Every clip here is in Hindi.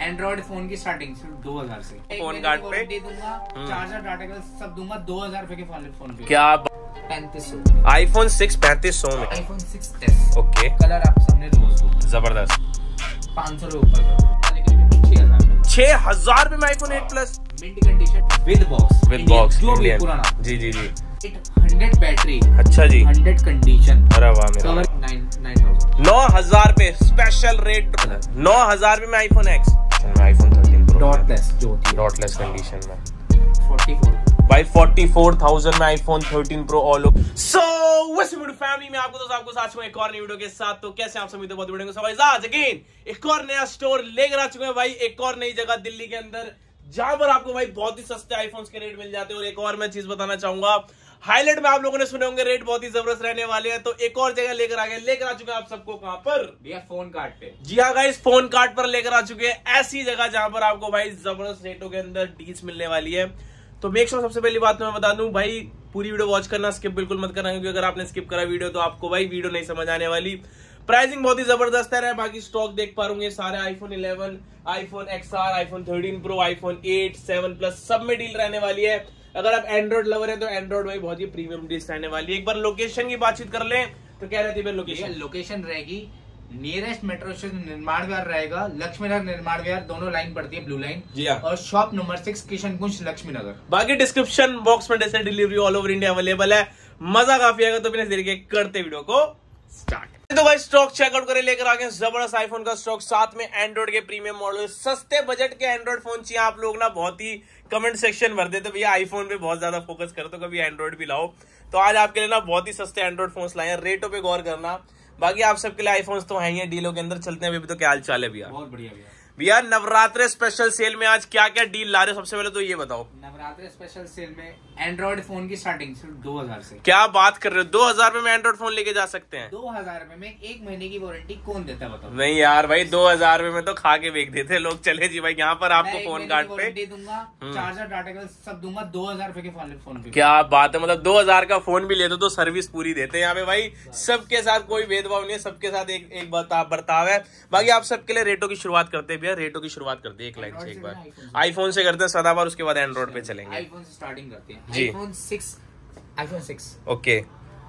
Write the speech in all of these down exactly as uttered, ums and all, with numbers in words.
एंड्रॉइड फोन की स्टार्टिंग सिर्फ दो हजार से फोन कार्ड पे दूंगा, चार्जर डाटा केबल सब दूंगा, दो हजार रुपए के फोन फोन पे। क्या पैंतीस सौ आईफोन सिक्स पैंतीस सौ में iPhone six S okay, colour आप सामने रोज दो, जबरदस्त। पाँच सौ रुपए ऊपर करो, लेकिन छह हजार छह हजार रुपए में iPhone eight plus mint condition with box with box जो भी पुराना। जी जी जी हंड्रेड बैटरी, अच्छा जी, हंड्रेड कंडीशन। अरे वाह मेरा कवर नाइन नाइन थाउजेंड नौ हजार पे स्पेशल रेट, नौ हजार में iPhone X, iPhone thirteen pro dotless जो होती है, डॉटलेस कंडीशन में फोर्टी फोर भाई फोर्टी फोर थाउजेंड में iPhone thirteen pro all over. So वैसे वीडियो फैमिली में आपको तो आपको साथ में एक और नई वीडियो के साथ, तो कैसे आप सभी तो बहुत वीडियो को आज अगेन एक और नया स्टोर लेकर आ चुके हैं भाई, एक और नई जगह दिल्ली के अंदर, जहां पर आपको भाई बहुत ही सस्ते आईफोन्स के रेट मिल जाते हैं। और एक और मैं चीज बताना चाहूंगा, हाईलाइट में आप लोगों ने सुने होंगे रेट बहुत ही जबरदस्त रहने वाले हैं, तो एक और जगह लेकर आ गए, लेकर आ चुके हैं आप सबको कहां पर भैया, फोन कार्ड पे। जी हाँ गाइस, फोन कार्ड पर लेकर आ चुके हैं, ऐसी जगह जहां पर आपको भाई जबरदस्त रेटों के अंदर डील्स मिलने वाली है। तो मेक श्योर सबसे पहली बात मैं बता दूं भाई, पूरी वीडियो वॉच करना, स्किप बिल्कुल मत करना, क्योंकि अगर आपने स्किप करा वीडियो तो आपको भाई वीडियो नहीं समझ आने वाली। प्राइसिंग बहुत ही जबरदस्त है, बाकी स्टॉक देख पा रहे सारे iPhone eleven, iPhone XR, iPhone thirteen pro, iPhone eight, seven plus सब में डील रहने वाली है। अगर आप एंड्रॉइड लवर है तो एंड्रॉइड भाई बहुत ही प्रीमियम डील्स रहने वाली है। एक बार लोकेशन की बातचीत कर लें तो क्या रहती है लोकेशन? लोकेशन रहेगी nearest metro station Nirman Vihar रहेगा, लक्ष्मी नगर निर्माण विहार दोनों लाइन पड़ती है, ब्लू लाइन जी हाँ, और shop number six Kishanganj Laxmi Nagar. बाकी डिस्क्रिप्शन बॉक्स में जैसे delivery all over India available है। मजा काफी आएगा, तो बिना देरी के करते वीडियो को स्टार्ट। तो भाई स्टॉक चेकआउट करे लेकर आ गए जबरदस्त आईफोन का स्टॉक, साथ में एंड्रॉइड के प्रीमियम मॉडल, सस्ते बजट के एंड्रॉइड फोन चाहिए आप लोग ना, बहुत ही कमेंट सेक्शन भर देते भैया आईफोन पे बहुत ज्यादा फोकस करो, तो कभी एंड्रॉइड भी लाओ। तो आज आपके लिए ना बहुत ही सस्ते एंड्रॉइड फोन लाए हैं, रेटों पे गौर करना। बाकी आप सबके लिए आईफोन्स तो हैं ही हैं, डीलों के अंदर चलते हैं अभी। तो क्या हाल चाल है भैया? बहुत बढ़िया भैया। भैया नवरात्रि स्पेशल सेल में आज क्या क्या डील ला रहे हो, सबसे पहले तो ये बताओ। नवरात्रि स्पेशल सेल में एंड्रॉइड फोन की स्टार्टिंग सिर्फ दो हजार से। क्या बात कर रहे हो, दो हजार में एंड्रॉइड फोन लेके जा सकते हैं? दो हजार में एक महीने की वारंटी कौन देता है बताओ? नहीं यार भाई, दो हजार में तो खा के बेच देते लोग। चले जी भाई, यहाँ पर आपको फोन कार्ड पे दूंगा, चार्जर डाटा केबल सब दूंगा, दो हजार रुपए के फोन पे। क्या बात है, मतलब दो हजार का फोन भी लेते तो सर्विस पूरी देते हैं यहाँ पे भाई। सबके साथ कोई भेदभाव नहीं है, सबके साथ एक एक बर्ताव है। बाकी आप सबके लिए रेटों की शुरुआत करते हैं भैया, रेटों की शुरुआत करते हैं एक लाइन से, एक बार आईफोन से करते हैं सदाबहार, उसके बाद एंड्रॉइड पे चलेंगे। आईफोन से स्टार्टिंग करते हैं जी। IPhone six iPhone six okay,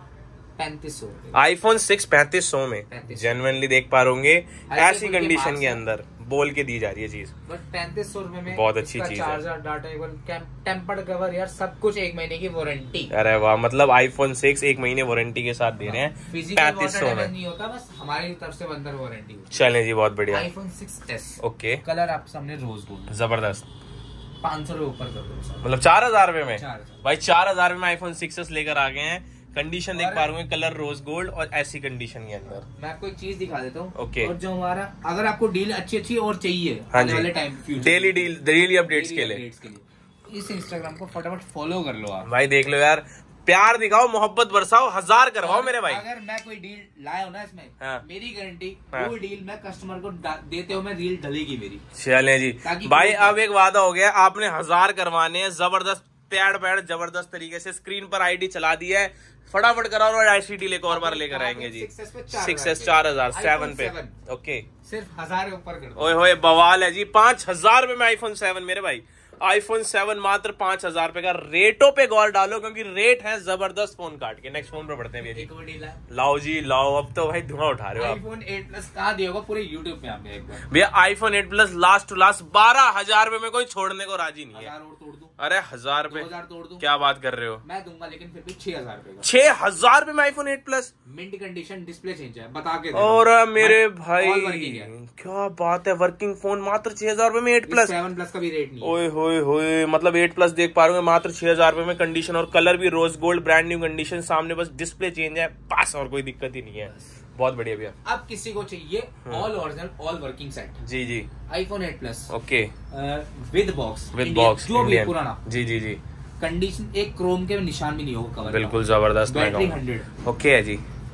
पैंतीस सौ आईफोन सिक्स पैंतीस सौ में जेन्युइनली देख पा रहे ऐसी कंडीशन के अंदर बोल के दी जा रही है चीज, बट पैंतीस सौ रुपए में बहुत अच्छी चीज है। Charger, data cable, tempered cover यार सब कुछ, एक महीने की वारंटी। अरे वाह, मतलब आईफोन सिक्स एक महीने वारंटी के साथ दे रहे हैं पैंतीस सौ में। नहीं होता, बस हमारी तरफ से बंदर वारंटी। चले जी, बहुत बढ़िया। IPhone six S okay, colour आप सामने रोज गोल्ड, जबरदस्त। पाँच सौ रुपए ऊपर कर दो, मतलब चार हजार रुपए में चार भाई, चार हजार में आईफोन सिक्स एस लेकर आ गए हैं। कंडीशन देख पा रहे हैं, कलर रोज गोल्ड और ऐसी कंडीशन के अंदर। मैं आपको एक चीज दिखा देता हूँ। ओके, और जो हमारा, अगर आपको डील अच्छी अच्छी और चाहिए हाँ आने जी, वाले time daily deal, daily updates के लिए इस इंस्टाग्राम को फटाफट फॉलो कर लो आप भाई। देख लो यार, प्यार दिखाओ, मोहब्बत बरसाओ, हजार करवाओ मेरे भाई। अगर मैं कोई डील लाया हूँ ना इसमें, हाँ, मेरी गारंटी, हाँ, वो डील मैं कस्टमर को देते हो मैं रील डलेगी मेरी। चले जी भाई, अब एक वादा हो गया, आपने हजार करवाने हैं, जबरदस्त पैड पैड जबरदस्त तरीके से स्क्रीन पर आईडी चला दी है, फटाफट कराओ और आईसीडी लेकर और बार लेकर आएंगे जी। सिक्स एस चार हजार सेवन पे ओके, सिर्फ हजार के ऊपर कर दो। ओए होए बवाल है जी, पांच हजार रुपए में आईफोन सेवन मेरे भाई, आईफोन सेवन मात्र पांच हजार रुपए का। रेटों पे गौर डालो, क्योंकि रेट है जबरदस्त फोन कार्ड के। नेक्स्ट फोन पर बढ़ते हैं भैया, लाओ जी लाओ, अब तो भाई धुआं उठा रहे हो आप। आईफोन एट प्लस कहाँ दिया होगा पूरे यूट्यूब पे आपने एक बार भैया, iPhone eight plus last to last बारह हजार रुपए में कोई छोड़ने को राजी नहीं है। तोड़ दूं? अरे हजार रुपए तोड़ दूं? क्या बात कर रहे हो? मैं दूंगा, लेकिन फिर भी छह हजार रुपए का। छह हजार रुपए में iPhone eight plus mint condition, display change है, बता के। और मेरे भाई क्या बात है, वर्किंग फोन मात्र छह हजार रुपए में एट प्लस, सेवन प्लस का भी रेट नहीं। ओए होए होए, मतलब एट प्लस देख पा रहे हो मात्र छह हजार रुपए में। कंडीशन और कलर भी rose gold, brand new condition, सामने बस डिस्प्ले चेंज है, बस और कोई दिक्कत ही नहीं है। बहुत बढ़िया भैया। अब किसी को चाहिए all original all working set, जी जी, iPhone eight plus okay, with box, with box, जो भी पुराना, जी जी जी, कंडीशन एक क्रोम के निशान भी नहीं होगा कवर, बिल्कुल जबरदस्त। बैटरी हंड्रेड ओके है जी,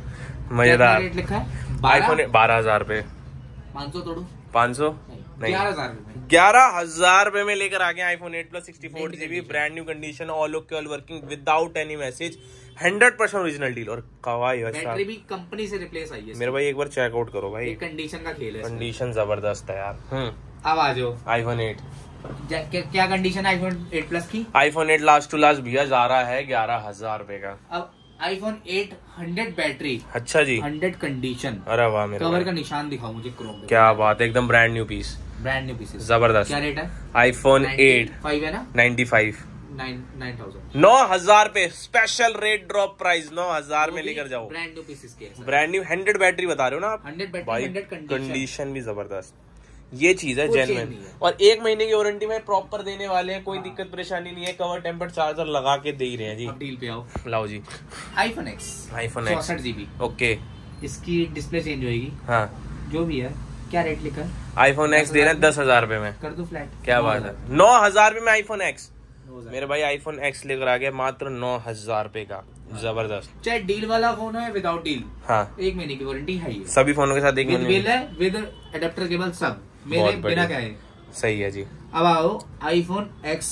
मजेदार। रेट लिखा है आईफोन बारह हजार रुपए, पाँच सौ तोड़ू, पाँच सौ नहीं, ग्यारह हजार ग्यारह हजार रुपए में लेकर आ गए iPhone eight plus sixty four GB, brand new condition, all okay all working, without any message, hundred percent original deal. और कवाई बैटरी भी कंपनी से रिप्लेस आई है मेरे भाई, एक बार चेकआउट करो भाई, कंडीशन का खेल है, कंडीशन जबरदस्त है यार। अब आ जाओ आईफोन एट। क्या, क्या कंडीशन है आईफोन एट प्लस की? IPhone eight last to last भैया जा रहा है ग्यारह हजार रुपए का। अब आईफोन एट हंड्रेड बैटरी। अच्छा जी। Hundred condition. अरे वाह मेरे कवर का निशान दिखाओ मुझे क्रोम पे। क्या बात है, एकदम brand new piece. Brand new piece जबरदस्त। क्या रेट है? आईफोन एट फाइव है ना? Ninety five. Nine nine thousand नौ हजार पे स्पेशल रेट ड्रॉप प्राइस नौ हजार में लेकर जाओ। ब्रांड न्यू पीसेस के ब्रांड न्यू हंड्रेड बैटरी बता रहे हो ना आप? हंड्रेड बैटरी भाई हंड्रेड कंडीशन भी जबरदस्त। ये चीज है जेन्युइन और एक महीने की वारंटी में प्रॉपर देने वाले हैं, कोई दिक्कत परेशानी नहीं है। कवर टेम्पर्ड चार्जर लगा के दे ही रहे हैं जी। अब डील पे आओ। लाओ जी आईफोन एक्स। आईफोन एक्स चौसठ जीबी। ओके। इसकी डिस्प्ले चेंज होगी। हाँ जो भी है। क्या रेट लिखा है? आईफोन एक्स दे रहे हैं दस हजार रुपए में। कर दो फ्लैट। क्या बात है, नौ हजार रुपए में आईफोन एक्स। मेरे भाई आईफोन एक्स लेकर आ गया मात्र नौ हजार रुपए का। जबरदस्त। चाहे डील वाला फोन है विदाउट डील। हाँ एक महीने की वारंटी है। सभी फोनों के साथ एक महीने बिल है विद एडेप्टर केबल सब। मेरे बिना क्या है। सही है जी। अब आओ आईफोन एक्स।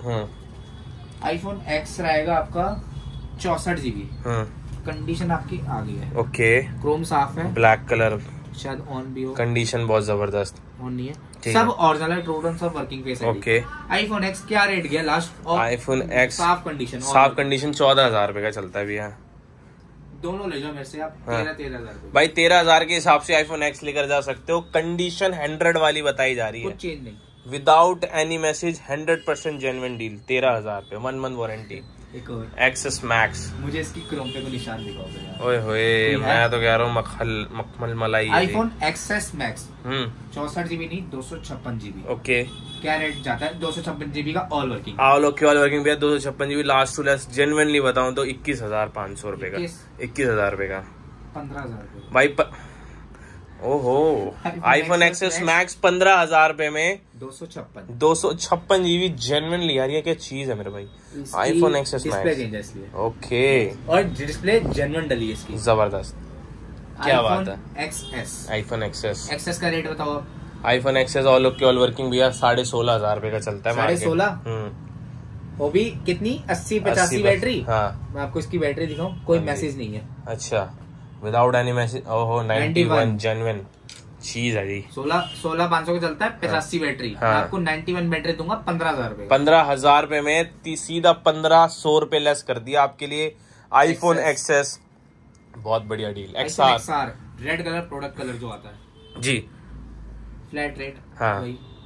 हम्म आईफोन एक्स रहेगा आपका चौसठ जीबी। हम्म कंडीशन आपकी आ गई है। ओके। क्रोम साफ है। ब्लैक कलर शायद ऑन भी हो। कंडीशन बहुत जबरदस्त। ऑन नहीं है। सब ओरिजिनल है, टोटल सब वर्किंग फेस है। ओके। आईफोन एक्स क्या रेट गया लास्ट? आईफोन एक्स साफ कंडीशन। साफ कंडीशन चौदह हजार रुपए का चलता है भैया। दोनों ले जाओ मेरे से आप। हाँ। तेरह तेरह हजार भाई तेरह हजार के हिसाब से आईफोन एक्स लेकर जा सकते हो। कंडीशन हंड्रेड वाली बताई जा रही है, कुछ चेंज नहीं। Without any message hundred percent genuine deal. तेरह हजार पे वन मंथ वारंटी। एक और एक्सेस मैक्स। मुझे इसकी क्रोम पे को निशान दिखाओ। ओए होए मैं तो कह रहा हूँ मखल मखमल मलाई। IPhone XS max. हम्म चौसठ जीबी नहीं दो सौ छप्पन जीबी। ओके। क्या रेट जाता है? दो सौ छप्पन जीबी का all working. All okay all working भैया दो सौ छप्पन GB last to last genuinely बताऊं तो इक्कीस हजार पाँच सौ रुपए का। इक्कीस हजार रुपए का। पंद्रह हजार भाई प... ओहो आईफोन एक्सेस मैक्स पंद्रह हजार रुपए में दो सौ छप्पन दो सौ छप्पन जीबी जेन्युइनली यार ये क्या चीज है मेरे भाई। IPhone XS Max okay. और डिस्प्ले जेन्युइन डली है इसकी। जबरदस्त। क्या बात है। एक्सएस आईफोन एक्सेस एक्सेस का रेट बताओ आप। IPhone XS all okay all working भैया साढ़े सोलह हजार रुपए का चलता है। साढ़े सोलह वो भी कितनी अस्सी पचासी बैटरी। हाँ मैं आपको इसकी बैटरी दिखाऊं, कोई मैसेज नहीं है। अच्छा विदाउट एनी मैसेज। ओहो नाइन्टी वन जेन्युइन चीज है जी। सोलह सोलह पाँच सौ का चलता है पचासी बैटरी। हाँ। मैं आपको नाइन्टी वन बैटरी दूंगा पंद्रह हजार रुपए। पंद्रह हजार रुपए में सीधा पंद्रह सौ रुपए लेस कर दिया आपके लिए आईफोन एक्सेस। बहुत बढ़िया deal. XR red colour product colour जो आता है जी। Flat rate. हाँ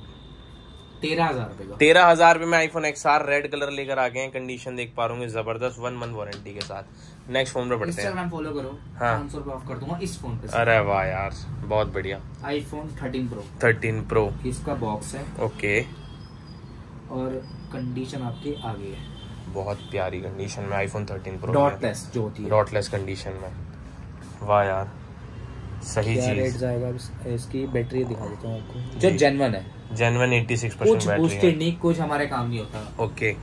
तेरह हजार रुपए का। तेरह हजार रुपए में आईफोन एक्सआर रेड कलर लेकर आ गए हैं। कंडीशन देख पा रहे होंगे जबरदस्त वन मंथ वारंटी के साथ। नेक्स्ट फोन पे बढ़ते हैं। इंस्टाग्राम फॉलो करो। हाँ पाँच सौ रुपए ऑफ कर दूंगा इस फोन पे। अरे वाह यार बहुत बढ़िया। IPhone thirteen pro. Thirteen pro इसका बॉक्स है। ओके। और कंडीशन आपकी आ गई है बहुत प्यारी कंडीशन में आईफोन थर्टीन प्रो। डॉटलेस जो होती है। डॉटलेस कंडीशन में। वाह यार सही चीज। रेट जाएगा इसकी बैटरी दिखा देता हूँ आपको जो जेन्युइन है। Genuine eighty six percent battery है। कुछ बूस्टेड नहीं, कुछ हमारे काम नहीं होता। ओके।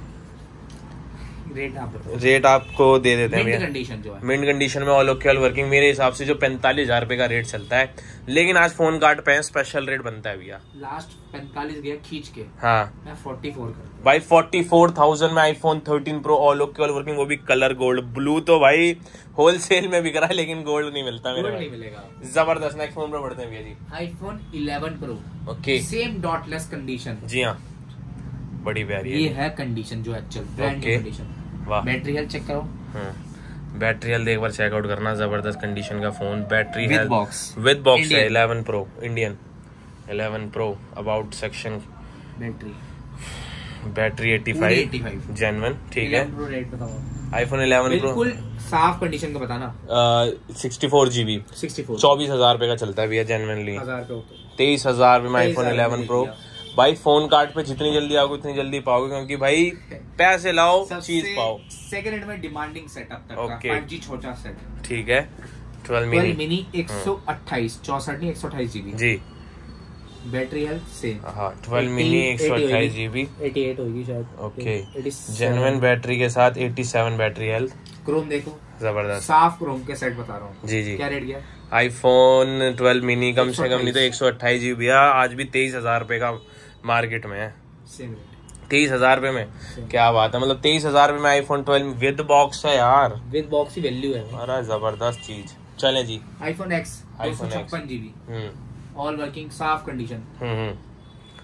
रेट आप रेट आपको दे देते हैं मिंट कंडीशन जो है। मिंट कंडीशन में ऑल ओके ऑल वर्किंग मेरे हिसाब से जो पैंतालीस हजार रुपए का रेट चलता है, लेकिन आज फोन कार्ड पे स्पेशल रेट बनता है भैया। लास्ट पैंतालीस गया खींच के। हाँ मैं फोर्टी फोर कर भाई फोर्टी फोर थाउजेंड में iPhone thirteen pro all okay all working, वो भी कलर गोल्ड। ब्लू तो भाई होलसेल में बिक रहा है लेकिन गोल्ड नहीं मिलता मेरे नहीं मिलेगा। जबरदस्त। नेक्स्ट फोन पे बढ़ते हैं भैया जी। IPhone eleven pro. Okay same dotless condition. जी हाँ बड़ी प्यारी ये है कंडीशन जो एक्चुअल ब्रांड कंडीशन। वाह बैटरी हेल्थ चेक करो। बैटरी हेल्थ एक बार चेकआउट करना। जबरदस्त कंडीशन का फोन। Battery with health box with box है। Eleven pro Indian eleven pro about section. Battery battery eighty five genuine ठीक है। प्रो रेट बताओ। आईफोन इलेवन प्रो बिल्कुल साफ कंडीशन का बताना। Sixty four GB sixty four चौबीस हजार रुपए का चलता है भैया जेन्युइनली। हजार तेईस हजार में आईफोन इलेवन प्रो। भाई फोन कार्ड पे जितनी जल्दी आओगे उतनी जल्दी पाओगे, क्योंकि भाई पैसे लाओ चीज पाओ। सेकंड हैंड में डिमांडिंग सेटअप तक का फाइव जी छोटा सेट ठीक है। ट्वेल्व मिनी मिनी एक सौ अट्ठाईस चौसठ नहीं एक सौ अट्ठाईस जीबी जी। Battery health same. हाँ ट्वेल्व मिनी एक सौ अट्ठाईस जीबी एटी एट होगी शायद। ओके जेन्युइन बैटरी के साथ eighty seven battery health. Chrome देखो जबरदस्त साफ क्रोम के सेट बता रहा हूँ जी जी। क्या रेट गया? आईफोन ट्वेल्व मिनी कम से कम नहीं तो एक सौ अट्ठाईस जीबी भैया आज भी तेईस हजार रुपए का मार्केट में है। सेम रेट तेईस हजार रुपए में क्या बात है। मतलब तेईस हजार रुपए में आईफोन ट्वेल्व विद बॉक्स है यार। विद बॉक्स ही वैल्यू है। अरे जबरदस्त चीज। चले जी आईफोन एक्स दो सौ छप्पन जीबी ऑल वर्किंग साफ कंडीशन। हम्म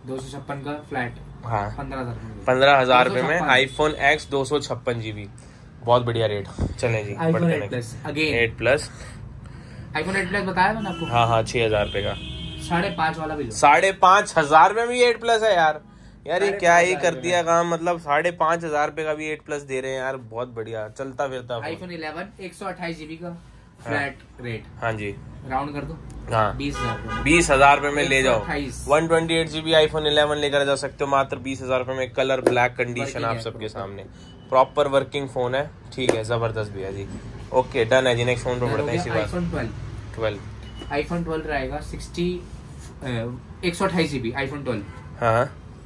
दो सौ छप्पन का फ्लैट। हाँ पंद्रह हजार पंद्रह हजार रुपए में आईफोन एक्स दो सौ छप्पन जीबी, बहुत बढ़िया रेट। चले जी iPhone eight plus again eight plus iPhone eight plus बताया मैंने आपको। हाँ हाँ छह हजार रुपए का साढ़े पाँच वाला भी साढ़े पाँच हजार में भी एट प्लस है यार। यार ये क्या ही कर दिया काम, मतलब साढ़े पाँच हजार रुपए का भी एट प्लस दे रहे हैं यार, बहुत बढ़िया चलता फिरता। आईफोन इलेवन एक सौ अट्ठाईस जीबी का फ्लैट रेट। हाँ जी राउंड कर दो। हाँ बीस हजार बीस हजार रुपए में ले जाओ। One twenty eight GB iPhone eleven लेकर जा सकते हो मात्र बीस हजार रुपए में। कलर ब्लैक कंडीशन आप सबके सामने, प्रॉपर वर्किंग फोन है। ठीक है जबरदस्त भैया जी। ओके डन है जी। नेक्स्ट फोन पे बढ़ते हैं इसी बात। IPhone twelve twelve iPhone twelve रहेगा सिक्सटी एक सौ अट्ठाईस जीबी आईफोन ट्वेल्व। हाँ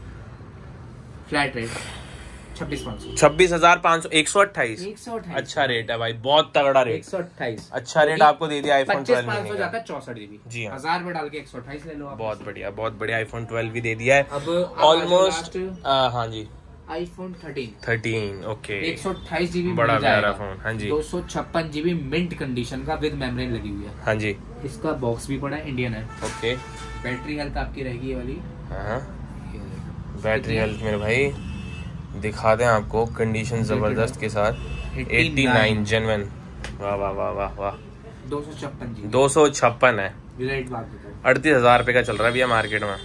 फ्लैट रेट छब्बीस पाँच सौ छब्बीस हजार पाँच सौ एक सौ अट्ठाईस एक सौ अट्ठाईस अच्छा रेट है भाई, बहुत तगड़ा रेट। एक सौ अट्ठाईस अच्छा रेट आपको दे दिया आईफोन पच्चीस ट्वेल्व पाँच सौ जाता है चौसठ जीबी जी हाँ। हजार में डाल के एक सौ अट्ठाईस ले लो आप। बहुत बढ़िया बहुत बढ़िया आईफोन ट्वेल्व भी दे दिया है। अब ऑलमोस्ट हाँ जी आईफोन थर्टीन थर्टीन ओके एक सौ अट्ठाईस जीबी बड़ा प्यारा फोन। हाँ जी दो सौ छप्पन जीबी मिंट कंडीशन का विद मेमोरी लगी हुई है। हाँ जी इसका बॉक्स भी पड़ा है, इंडियन है। ओके बैटरी हेल्थ आपकी रहेगी ये वाली। हाँ बैटरी हेल्थ मेरे भाई दिखा दें आपको, कंडीशन जबरदस्त के साथ नवासी जेन्युइन। वाह वाह वाह वाह वाह दो सौ छप्पन जी दो सौ छप्पन है। राइट बात बताओ। अड़तीस हजार रुपए का चल रहा है भैया मार्केट में,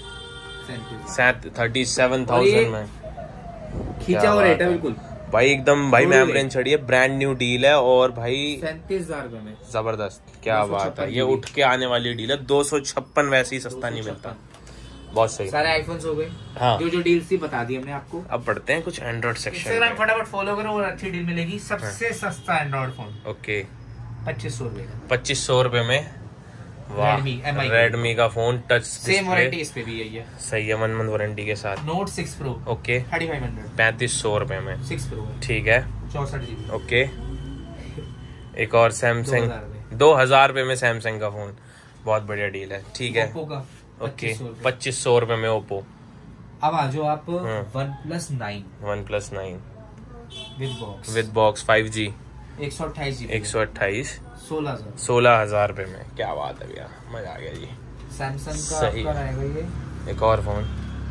थर्टी सेवन थाउजेंड में खींचा हुआ रेट है बिल्कुल भाई एकदम भाई। मेमोरी छड़ी है, ब्रांड न्यू डील है और भाई सैंतीस हजार रुपए में जबरदस्त। क्या बात है, ये उठ के आने वाली डील है। दो सौ छप्पन वैसे ही सस्ता नहीं मिलता। बहुत सही। सारे आईफोन्स हो गए। हाँ। जो जो डील्स थी बता दी हमने आपको। अब बढ़ते हैं कुछ एंड्रॉइड सेक्शन। इंस्टाग्राम फटाफट फॉलो करो और अच्छी डील मिलेगी। सबसे सस्ता एंड्रॉइड फोन ओके पच्चीस सौ रुपए का पच्चीस सौ रुपए में। वाह रेडमी का फोन टच सेम वारंटी इस पे भी यही है। सही है, वन मंथ वारंटी के साथ। Note six pro okay thirty five hundred पैंतीस सौ रुपए में सिक्स प्रो ठीक है चौसठ जीबी ओके। एक और सैमसंग दो हजार रुपए में सैमसंग का फोन, बहुत बढ़िया डील है। ठीक है ओके पच्चीस सौ रुपए में ओप्पो। अब आ जाओ आप OnePlus nine OnePlus nine with box with box five G एक सौ अट्ठाईस जीबी एक सौ अट्ठाईस सोलह हजार सोलह हजार रुपए में। क्या बात है भैया, मजा आ गया जी। सैमसंग का सही आपका रहेगा ये। एक और फोन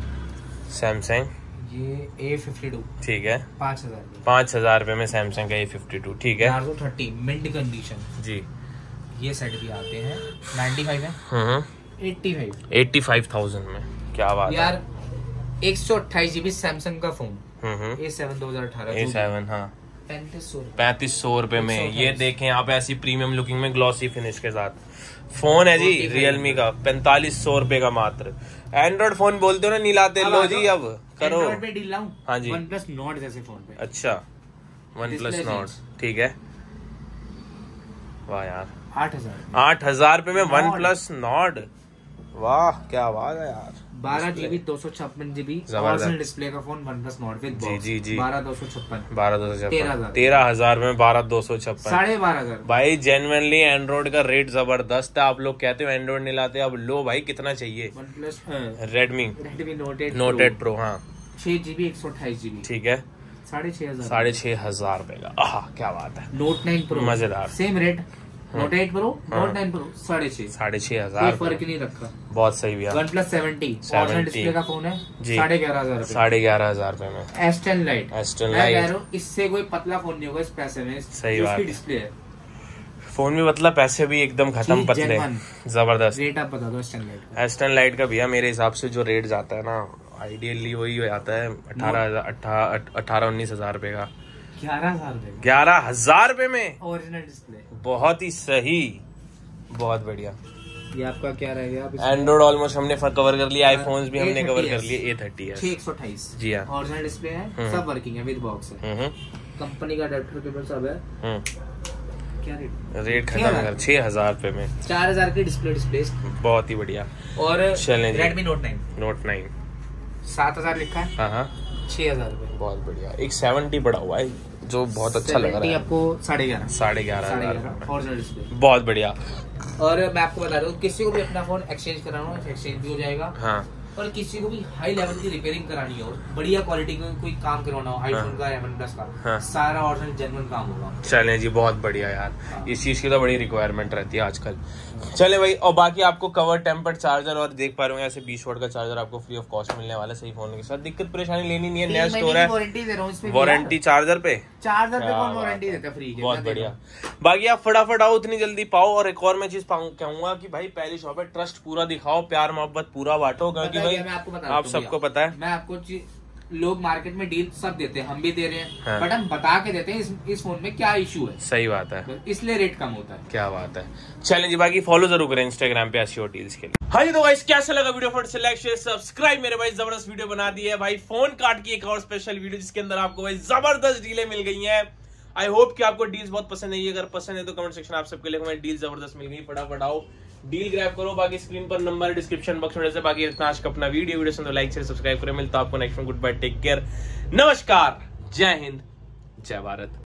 सैमसंग ये ए फिफ्टी टू ठीक है पाँच हजार पाँच हजार रुपए में सैमसंग का ए फिफ्टी टू ठीक है थर्टी मिंट कंडीशन जी। ये सेट भी आते हैं नाइन्टी फाइव है हम्म eighty five eighty five thousand में। क्या बात यार एक सौ अट्ठाईस जीबी सैमसंग का फोन हम्म ए सेवन दो हजार अठारह ए सेवन हाँ पैंतीस सौ पैंतीस सौ रुपए में। ये देखें आप ऐसी प्रीमियम लुकिंग में ग्लॉसी फिनिश के साथ फोन है जी रियलमी का पैंतालीस सौ रुपए का मात्र। एंड्रॉइड फोन बोलते हो ना नीलाते लो जी। अब करो पे डील लाऊं हाँ जी वन प्लस नॉट जैसे फोन पे। अच्छा वन प्लस नॉट ठीक है। वाह यार आठ हजार आठ हजार रुपए में वन प्लस नॉट। वाह क्या बात है यार। बारह जीबी दो सौ छप्पन जीबी ओरिजिनल डिस्प्ले का phone OnePlus Nord with जी जी जी बारह दो सौ छप्पन बारह दो सौ छप्पन तेरह हजार में बारह दो सौ छप्पन साढ़े बारह हजार भाई। जेन्युइनली एंड्रॉइड का रेट जबरदस्त है। आप लोग कहते हो एंड्रॉइड नहीं लाते, अब लो भाई कितना चाहिए। OnePlus Redmi Redmi note eight note eight pro हाँ छह जीबी एक सौ अट्ठाईस जीबी ठीक है साढ़े छह हजार साढ़े छह हजार रुपए का। आह क्या बात है। नोट नाइन प्रो मजेदार same rate note eight pro note nine pro साढ़े छह साढ़े छह हजार फर्क नहीं रखा। बहुत सही भैया। OnePlus seventy original display का फोन है साढ़े ग्यारह हजार साढ़े ग्यारह हजार रुपए में। S ten lite S ten lite इससे कोई पतला फोन नहीं होगा इस पैसे में। सही बात डिस्प्ले है फोन भी मतलब पैसे भी एकदम खत्म पतले जबरदस्त। रेट आप बता दो एस टेन लाइट का। एस टेन लाइट का भैया मेरे हिसाब से जो रेट जाता है ना आइडियली वही आता है अठारह हजार अठारह उन्नीस हजार रुपए का। ग्यारह हजार ग्यारह हजार रुपए में ओरिजिनल डिस्प्ले। बहुत ही सही बहुत बढ़िया। ये आपका क्या रहेगा। एंड्रॉइड ऑलमोस्ट हमने कवर कर लिया, आईफोन्स भी हमने कवर कर लिए। ए थर्टी है एक सौ अट्ठाईस जी हाँ ओरिजिनल डिस्प्ले है सब वर्किंग है विद बॉक्स है कंपनी का अडेप्टर केबल सब है। क्या रेट रेट खत्म कर छह हजार रुपए में चार हजार की डिस्प्ले डिस्प्ले बहुत ही बढ़िया। और Redmi note nine note nine सात हजार लिखा है हाँ हाँ छह हजार रुपए बहुत बढ़िया। एक सेवेंटी पड़ा हुआ है जो बहुत अच्छा लग रहा है आपको साढ़े ग्यारह साढ़े ग्यारह हजार ओरिजिनल डिस्प्ले बहुत बढ़िया। और मैं आपको बता दूं किसी को भी अपना फोन एक्सचेंज कराना हो एक्सचेंज भी हो जाएगा। हाँ और किसी को भी हाई लेवल की रिपेयरिंग करानी हो, बढ़िया क्वालिटी का कोई काम करवाना हो, आईफोन का, वन प्लस का, हाँ। सारा ओरिजिनल जेन्युइन काम होगा। चले जी, बहुत बढ़िया यार, हाँ। इस चीज की तो बड़ी रिक्वायरमेंट रहती है आजकल। चले भाई, और बाकी आपको कवर टेम्पर्ड चार्जर और देख पा रहे हो ऐसे बीस वोल्ट का चार्जर आपको फ्री ऑफ कॉस्ट मिलने वाला है सही फोन के साथ। दिक्कत परेशानी लेनी नहीं है, नया स्टोर है, वारंटी दे रहा हूं इसमें, वारंटी चार्जर पे, चार्जर पे कौन वारंटी देता है फ्री के। बहुत बढ़िया। बाकी आप फटाफट आओ, उतनी जल्दी पाओ। और एक और मैं चीज कहूंगा कि भाई पहली शॉप है, ट्रस्ट पूरा दिखाओ, प्यार मोहब्बत पूरा बांटो, क्योंकि भाई आप सबको पता है, मैं आपको लोग मार्केट में डील सब देते हैं, हम भी दे रहे हैं, हाँ। बट हम बता के देते हैं इस, इस फोन में क्या इशू है। सही बात है, इसलिए रेट कम होता है। क्या बात है। चलें जी, बाकी फॉलो जरूर करें इंस्टाग्राम पे एसईओ डील्स के लिए। हाँ जी, तो गाइस कैसा लगा वीडियो, फट से लाइक शेयर सब्सक्राइब। मेरे भाई जबरदस्त वीडियो बना दी है भाई, फोन काट की एक और स्पेशल वीडियो जिसके अंदर आपको भाई जबरदस्त डीलें मिल गई है। आई होप कि आपको डील्स बहुत पसंद है। अगर पसंद है तो कमेंट सेक्शन आप सबके लिए हमें डील जबरदस्त मिल गई, फटाफट आओ डील ग्रैब करो। बाकी स्क्रीन पर नंबर डिस्क्रिप्शन बॉक्स में, बाकी इतना आज का अपना वीडियो वीडियो सुन लाइक शेयर सब्सक्राइब करें। मिलता आपको नेक्स्ट में, गुड बाय, टेक केयर, नमस्कार, जय हिंद, जय भारत।